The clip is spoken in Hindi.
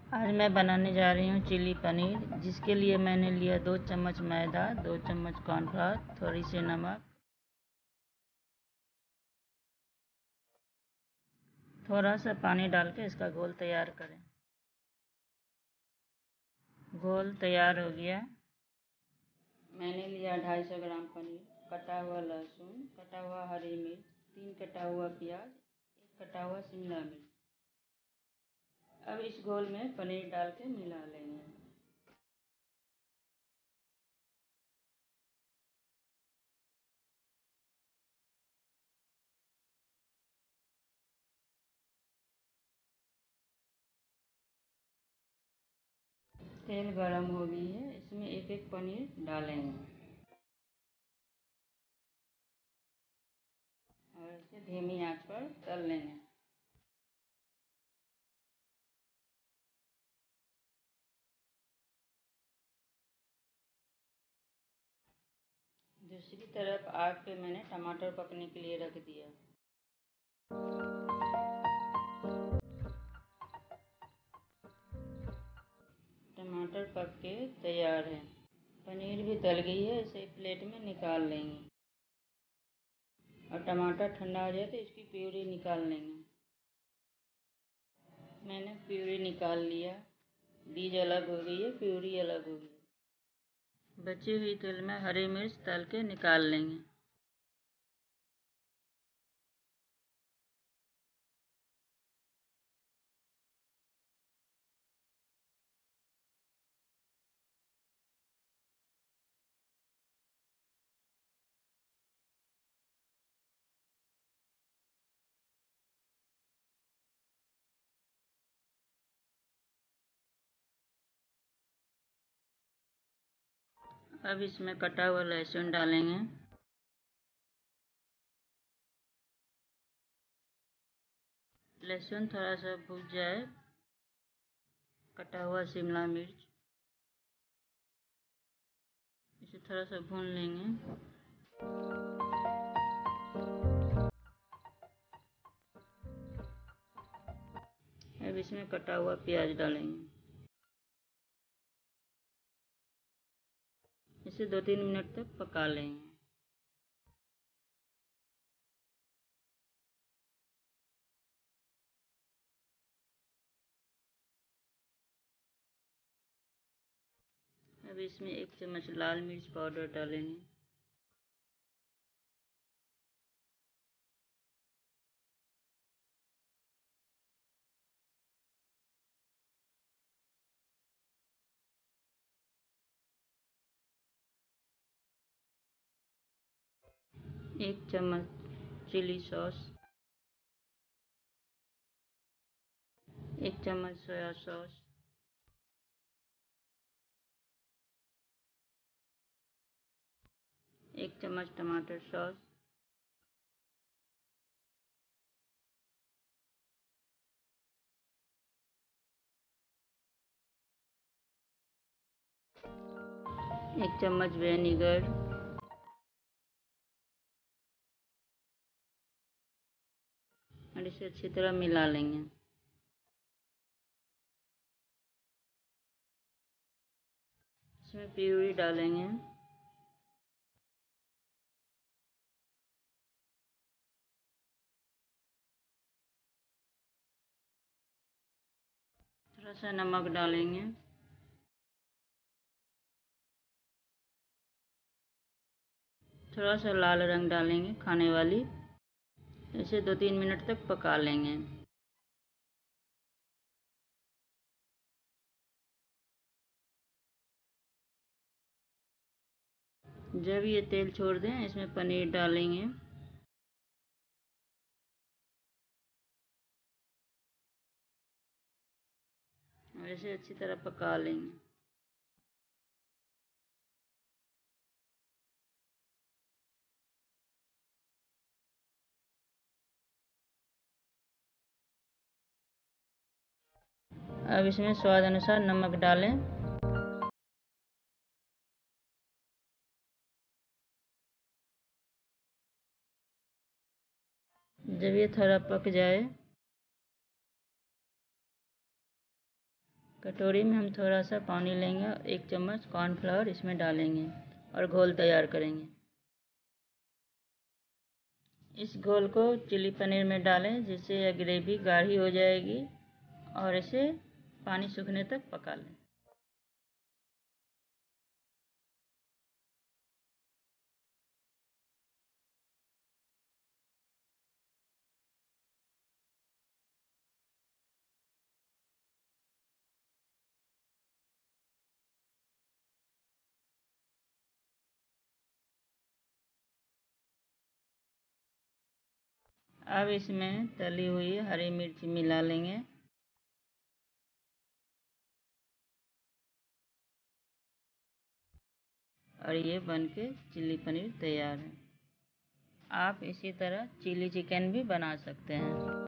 आज मैं बनाने जा रही हूँ चिली पनीर, जिसके लिए मैंने लिया 2 चम्मच मैदा, 2 चम्मच कॉर्नफ्लावर, थोड़ी सी नमक, थोड़ा सा पानी डाल के इसका घोल तैयार करें। घोल तैयार हो गया। मैंने लिया 250 ग्राम पनीर, कटा हुआ लहसुन, कटा हुआ हरी मिर्च, 3 कटा हुआ प्याज, 1 कटा हुआ शिमला मिर्च। अब इस घोल में पनीर डाल के मिला लेंगे। तेल गरम हो गई है, इसमें एक एक पनीर डालेंगे और इसे धीमी आंच पर तल लेंगे। दूसरी तरफ आग पे मैंने टमाटर पकने के लिए रख दिया। टमाटर पक के तैयार है। पनीर भी तल गई है, इसे प्लेट में निकाल लेंगे और टमाटर ठंडा हो जाए तो इसकी प्यूरी निकाल लेंगे। मैंने प्यूरी निकाल लिया। बीज अलग हो गई है, प्यूरी अलग हो गई है। बची हुई तेल में हरी मिर्च तल के निकाल लेंगे। अब इसमें कटा हुआ लहसुन डालेंगे। लहसुन थोड़ा सा भून जाए, कटा हुआ शिमला मिर्च, इसे थोड़ा सा भून लेंगे। अब इसमें कटा हुआ प्याज डालेंगे। इसे 2-3 मिनट तक पका लेंगे। अब इसमें 1 चम्मच लाल मिर्च पाउडर डालेंगे। एक चम्मच चिली सॉस, 1 चम्मच सोया सॉस, 1 चम्मच टमाटर सॉस, एक चम्मच विनेगर, और इसे अच्छी तरह मिला लेंगे। इसमें प्यूरी डालेंगे। थोड़ा सा नमक डालेंगे। थोड़ा सा लाल रंग डालेंगे खाने वाली। इसे 2-3 मिनट तक पका लेंगे। जब ये तेल छोड़ दें, इसमें पनीर डालेंगे। और इसे अच्छी तरह पका लेंगे। अब इसमें स्वाद अनुसार नमक डालें। जब ये थोड़ा पक जाए, कटोरी में हम थोड़ा सा पानी लेंगे और 1 चम्मच कॉर्नफ्लावर इसमें डालेंगे और घोल तैयार करेंगे। इस घोल को चिली पनीर में डालें, जिससे यह ग्रेवी गाढ़ी हो जाएगी और इसे पानी सूखने तक पका लें। अब इसमें तली हुई हरी मिर्च मिला लेंगे और ये बनके चिली पनीर तैयार है। आप इसी तरह चिली चिकन भी बना सकते हैं।